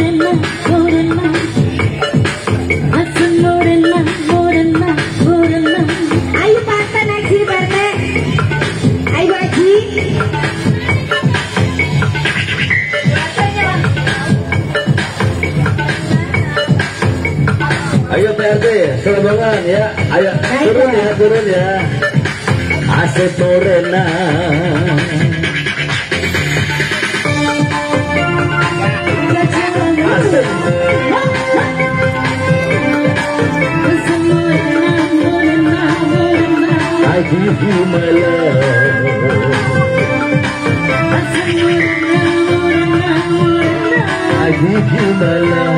Ayo Pak Haji Barte. Ayo Haji. Ayo PRT, serbangan ya. Ayo turun ya. Asik Torena. Asik. I give you my love. I give you my love.